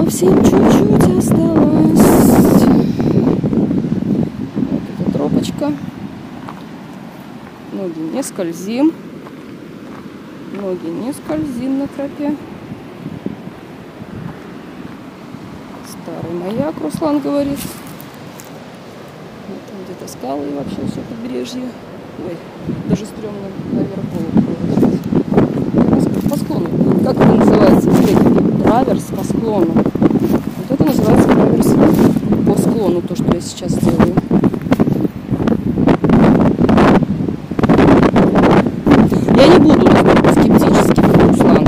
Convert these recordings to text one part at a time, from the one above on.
Совсем чуть-чуть осталось. Вот эта тропочка. Ноги не скользим. Ноги не скользим на тропе. Старый маяк, Руслан говорит. Вот там где-то скалы и вообще все побережье. Ой, даже стрёмно наверх голову. По склону. Как это называется? Траверс по склону. Вот это называется траверс по склону, то, что я сейчас делаю. Я не буду скептически, как Руслан,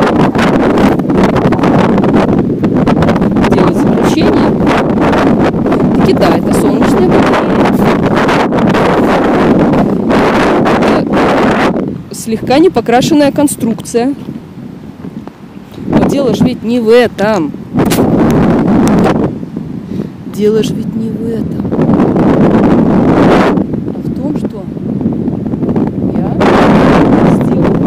делать заключение. Таки да, это солнечная батарея. Слегка непокрашенная конструкция. Но дело ж ведь не в этом. Дело ж ведь не в этом. А в том, что я сделала.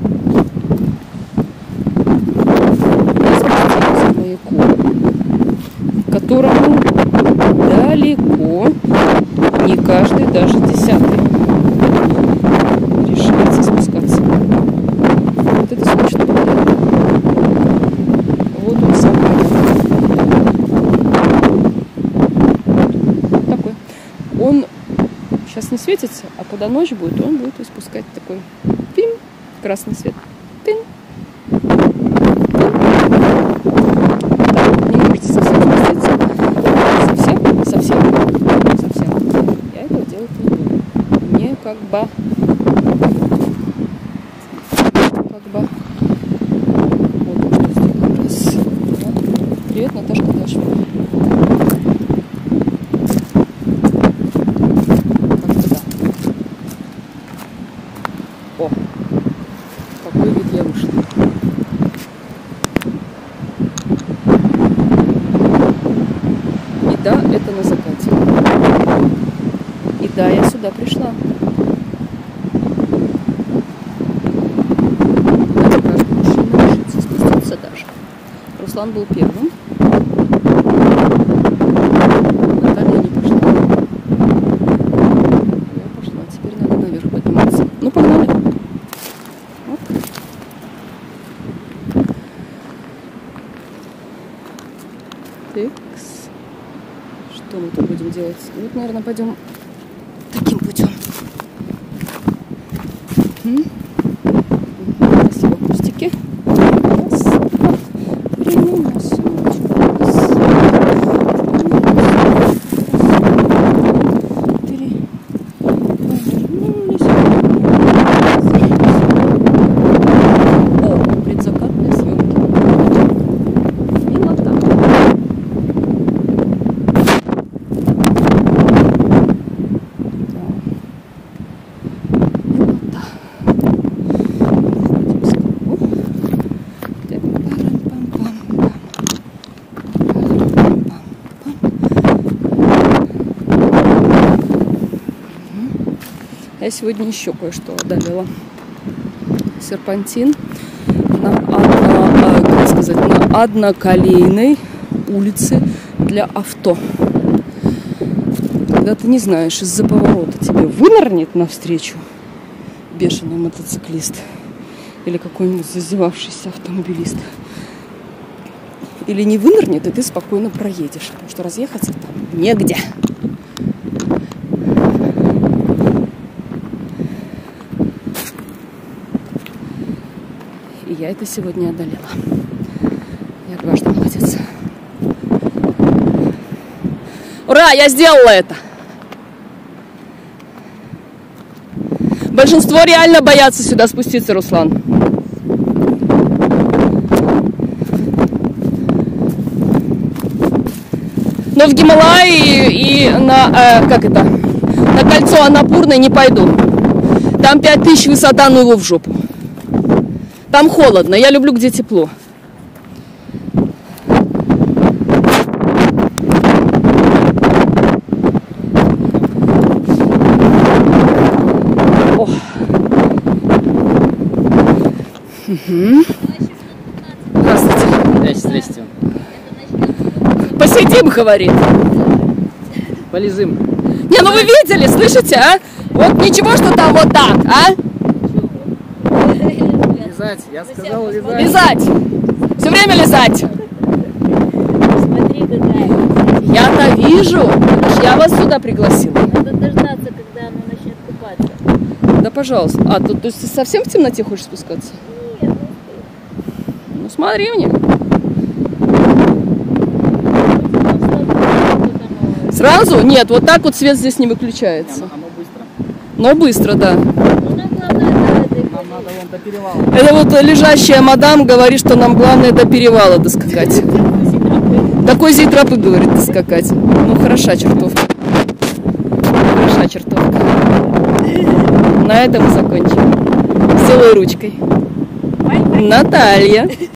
Я спустилась к маяку, которому далеко не каждый, даже 10-й решается спускаться. Вот это солнечный батарея. Вот он сам такой. Он сейчас не светится, а когда ночь будет, он будет испускать такой пим, красный свет. Пин. Так, не можете совсем спуститься. Совсем. Я этого делать не буду. Мне как бы. Вот что сделаем. Раз. Привет, Наташка Дашева. Как-то да. О, какой вид я вышла. И да, это на закате. И да, я сюда пришла. Руслан был первым. Наталья не пошла. Я пошла. Теперь надо наверх подниматься. Ну, погнали. Вот. Тыкс. Что мы тут будем делать? Вот, наверное, пойдем таким путем. Спасибо, кустики. Я сегодня еще кое-что одолела. Серпантин на одноколейной улице для авто. Когда ты не знаешь, из-за поворота тебе вынырнет навстречу бешеный мотоциклист или какой-нибудь зазевавшийся автомобилист. Или не вынырнет, и ты спокойно проедешь, потому что разъехаться там негде. И я это сегодня одолела. Я дважды молодец. Ура! Я сделала это! Большинство реально боятся сюда спуститься, Руслан. Но в Гималаи и на, на кольцо Анапурны не пойду. Там 5000 высота, ну его в жопу. Там холодно, я люблю, где тепло. О. Угу. Здравствуйте. Здрасте. Полежим, говорит. Полежим. Не, ну вы видели, слышите, а? Вот ничего, что там вот так, а? Лизать, я сказал лизать. Лизать. Все время лизать. Смотри, какая. Я-то вижу. Это ж я вас сюда пригласила. Надо дождаться, когда оно начнет купаться. Да, пожалуйста. А, то есть ты совсем в темноте хочешь спускаться? Нет, Ну, смотри у них. Сразу? Нет, вот так вот свет здесь не выключается. Оно быстро. Но быстро, да. ну нам главное до этой Нам надо вон до перевала. Это вот лежащая мадам говорит, что нам главное до перевала доскакать. Такой зитропы, говорит, доскакать. Ну, хороша чертовка. Хороша чертовка. На этом мы закончим. С целой ручкой. Наталья.